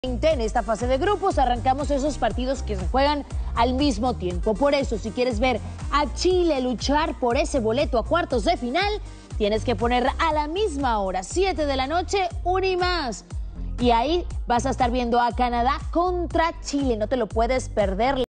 En esta fase de grupos arrancamos esos partidos que se juegan al mismo tiempo. Por eso, si quieres ver a Chile luchar por ese boleto a cuartos de final, tienes que poner a la misma hora, 7 de la noche, 1 y más. Y ahí vas a estar viendo a Canadá contra Chile, no te lo puedes perder.